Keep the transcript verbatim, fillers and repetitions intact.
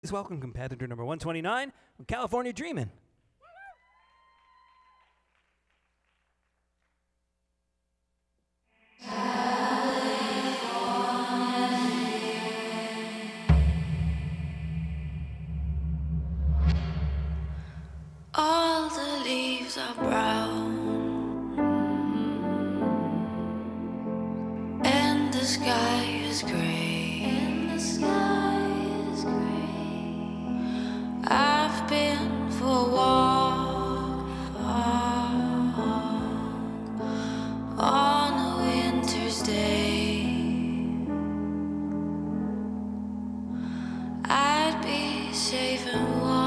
Please welcome competitor number one twenty-nine from California Dreamin'. All the leaves are brown, and the sky is gray. And the sky is gray. I've been for a walk on a winter's day. I'd be safe and warm